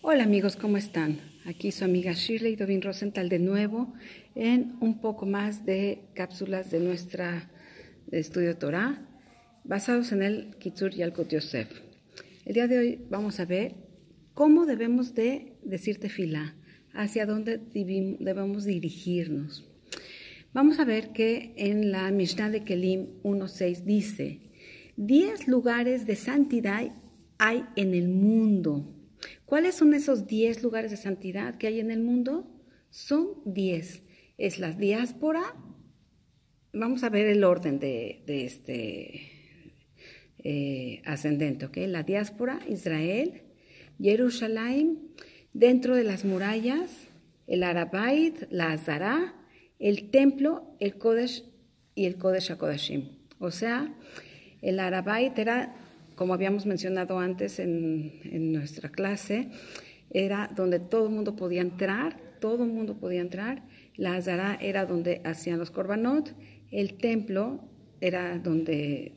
Hola amigos, ¿cómo están? Aquí su amiga Shirley Dovin Rosenthal de nuevo en un poco más de cápsulas de nuestra estudio Torah basados en el Kitzur Yalkut Yosef. El día de hoy vamos a ver cómo debemos de decir tefilá, hacia dónde debemos dirigirnos. Vamos a ver que en la Mishnah de Kelim 1.6 dice: 10 lugares de santidad hay en el mundo. ¿Cuáles son esos 10 lugares de santidad que hay en el mundo? Son 10. Es la diáspora. Vamos a ver el orden de este ascendente, ¿ok? La diáspora, Israel, Jerusalén, dentro de las murallas, el Arabait, la Azara, el templo, el Kodesh y el Kodesh HaKodashim. O sea, el Arabait era, como habíamos mencionado antes en nuestra clase, era donde todo el mundo podía entrar, La Azara era donde hacían los korbanot, el templo era donde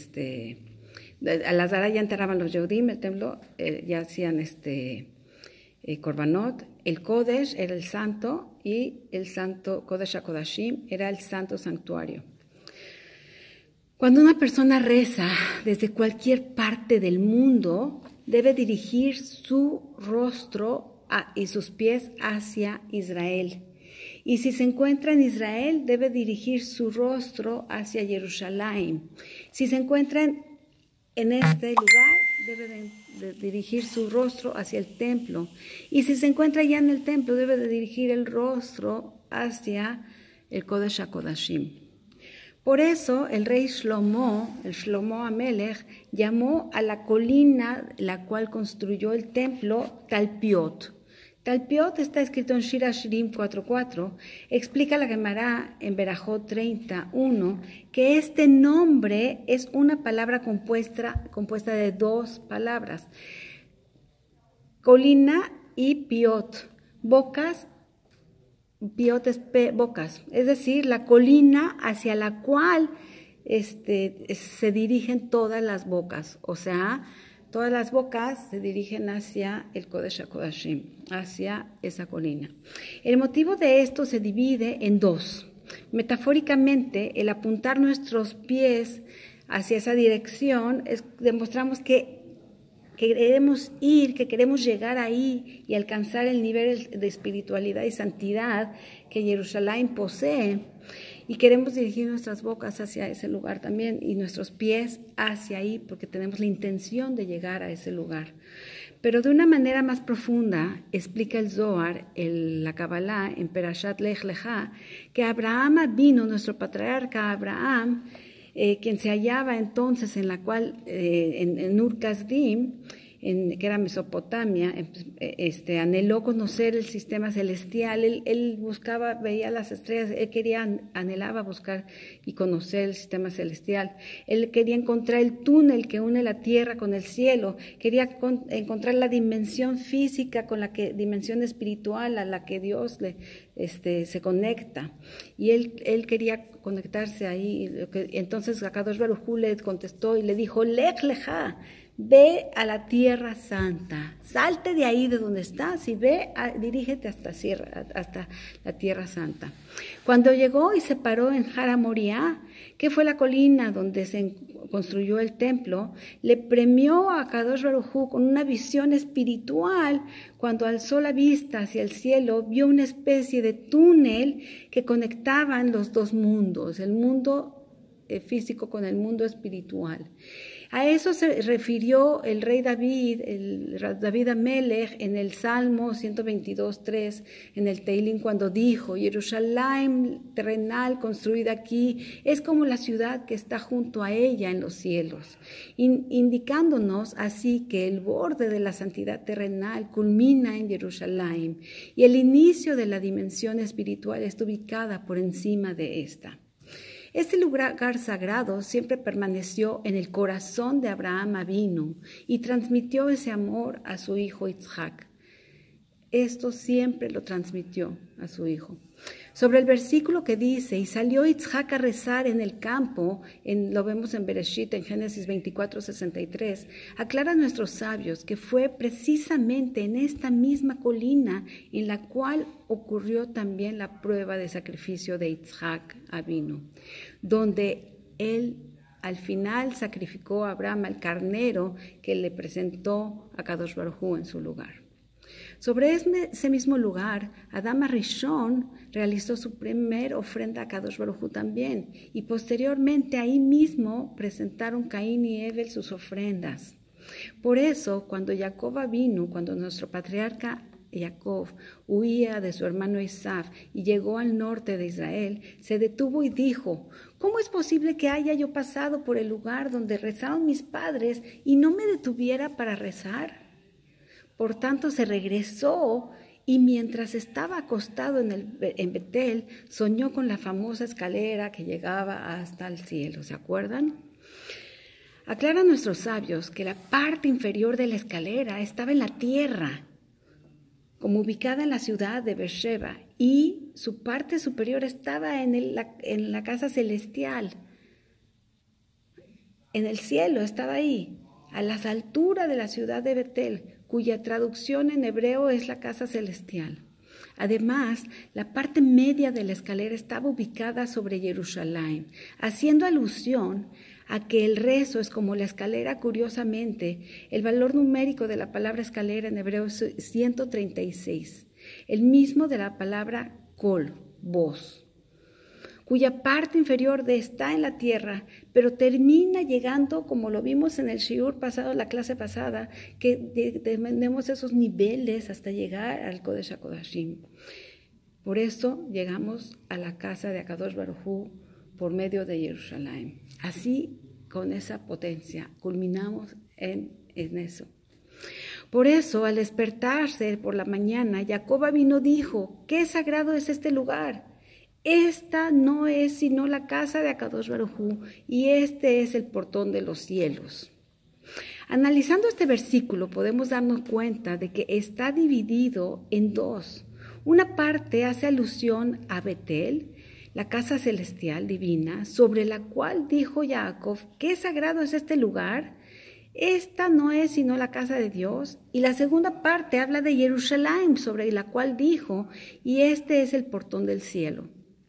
a la Azara ya entraban los Yehudim, el templo ya hacían korbanot, el Kodesh era el santo y el santo Kodesh HaKodashim era el santo santuario. Cuando una persona reza desde cualquier parte del mundo, debe dirigir su rostro y sus pies hacia Israel. Y si se encuentra en Israel, debe dirigir su rostro hacia Jerusalén. Si se encuentra en este lugar, debe de dirigir su rostro hacia el templo. Y si se encuentra ya en el templo, debe de dirigir el rostro hacia el Kodesh HaKodashim. Por eso el rey Shlomo, el Shlomo Amelech, llamó a la colina la cual construyó el templo Talpiot. Talpiot está escrito en Shir Hashirim 4.4. Explica la Gemara en Berajot 31 que este nombre es una palabra compuesta de dos palabras, colina y piot, bocas. Piot es bocas, es decir, la colina hacia la cual se dirigen todas las bocas, o sea, todas las bocas se dirigen hacia el Kodesh HaKodashim, hacia esa colina. El motivo de esto se divide en dos. Metafóricamente, el apuntar nuestros pies hacia esa dirección, demostramos que queremos ir, que queremos llegar ahí y alcanzar el nivel de espiritualidad y santidad que Jerusalén posee, y queremos dirigir nuestras bocas hacia ese lugar también y nuestros pies hacia ahí porque tenemos la intención de llegar a ese lugar. Pero de una manera más profunda explica el Zohar, la Kabbalah en Lech Lecha, que Abraham vino, nuestro patriarca Abraham, quien se hallaba entonces en la cual, en Ur Kasdim, que era Mesopotamia, anheló conocer el sistema celestial. Él buscaba, veía las estrellas, anhelaba buscar y conocer el sistema celestial. Él quería encontrar el túnel que une la tierra con el cielo, quería encontrar la dimensión física con dimensión espiritual a la que Dios se conecta. Y él quería conectarse ahí. Entonces Akadosh Baruj Hu le contestó y le dijo: Lech Lecha, ve a la tierra santa, salte de ahí de donde estás y dirígete hasta la tierra santa. Cuando llegó y se paró en Har Moriah, que fue la colina donde se construyó el templo, le premió a Kadosh Baruj Hu con una visión espiritual. Cuando alzó la vista hacia el cielo, vio una especie de túnel que conectaban los dos mundos, el mundo físico con el mundo espiritual. A eso se refirió el rey David Amelech, en el Salmo 122.3, en el Teilín, cuando dijo: Jerusalén terrenal construida aquí es como la ciudad que está junto a ella en los cielos, indicándonos así que el borde de la santidad terrenal culmina en Jerusalén y el inicio de la dimensión espiritual está ubicada por encima de esta. Este lugar sagrado siempre permaneció en el corazón de Abraham Avinu y transmitió ese amor a su hijo Isaac. esto siempre lo transmitió a su hijo. Sobre el versículo que dice, y salió Yitzhak a rezar en el campo, lo vemos en Bereshit, en Génesis 24:63, aclaran nuestros sabios que fue precisamente en esta misma colina en la cual ocurrió también la prueba de sacrificio de Yitzhak Avinu, donde él al final sacrificó a Abraham al carnero que le presentó a Kadosh Baruj Hu en su lugar. Sobre ese mismo lugar, Adam Rishon realizó su primer ofrenda a Kadosh Baruj Hu también, y posteriormente ahí mismo presentaron Caín y Abel sus ofrendas. Por eso, cuando nuestro patriarca Jacob huía de su hermano Esav y llegó al norte de Israel, se detuvo y dijo: ¿cómo es posible que haya yo pasado por el lugar donde rezaron mis padres y no me detuviera para rezar? Por tanto, se regresó y mientras estaba acostado en Betel, soñó con la famosa escalera que llegaba hasta el cielo. ¿Se acuerdan? Aclaran nuestros sabios que la parte inferior de la escalera estaba en la tierra, como ubicada en la ciudad de Beersheba, y su parte superior estaba en la casa celestial. En el cielo estaba ahí, a las alturas de la ciudad de Betel, cuya traducción en hebreo es la casa celestial. Además, la parte media de la escalera estaba ubicada sobre Jerusalén, haciendo alusión a que el rezo es como la escalera. Curiosamente, el valor numérico de la palabra escalera en hebreo es 136, el mismo de la palabra kol, voz, cuya parte inferior está en la tierra, pero termina llegando, como lo vimos en el shiur pasado, la clase pasada, que tenemos esos niveles hasta llegar al Kodesh HaKodashim. Por eso llegamos a la casa de Akadosh Baruj Hu por medio de Jerusalén. Así, con esa potencia, culminamos en eso. Por eso, al despertarse por la mañana, Jacob vino dijo: ¿qué sagrado es este lugar? Esta no es sino la casa de Akadosh Baruj Hu, y este es el portón de los cielos. Analizando este versículo, podemos darnos cuenta de que está dividido en dos. Una parte hace alusión a Betel, la casa celestial divina, sobre la cual dijo Jacob: ¿qué sagrado es este lugar? Esta no es sino la casa de Dios. Y la segunda parte habla de Jerusalén, sobre la cual dijo: y este es el portón del cielo.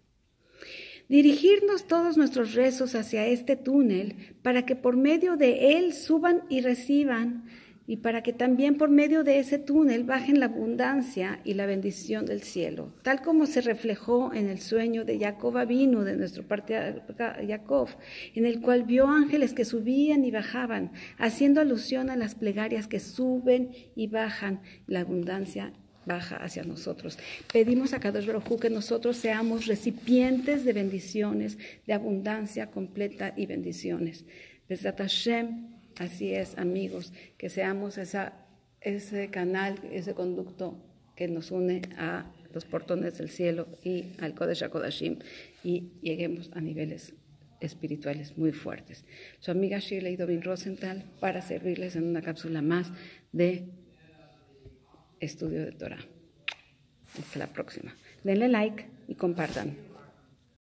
Dirigirnos todos nuestros rezos hacia este túnel para que por medio de él suban y reciban, y para que también por medio de ese túnel bajen la abundancia y la bendición del cielo, tal como se reflejó en el sueño de Jacob Avinu, de nuestro patriarca Jacob, en el cual vio ángeles que subían y bajaban, haciendo alusión a las plegarias que suben y bajan, la abundancia baja hacia nosotros. Pedimos a Kadosh Baruj Hu que nosotros seamos recipientes de bendiciones, de abundancia completa y bendiciones. Besat Hashem, así es, amigos, que seamos ese canal, ese conducto que nos une a los portones del cielo y al Kodesh HaKodashim, y lleguemos a niveles espirituales muy fuertes. Su amiga Shirley Dovin Rosenthal, para servirles en una cápsula más de estudio de Torah. Hasta la próxima. Denle like y compartan.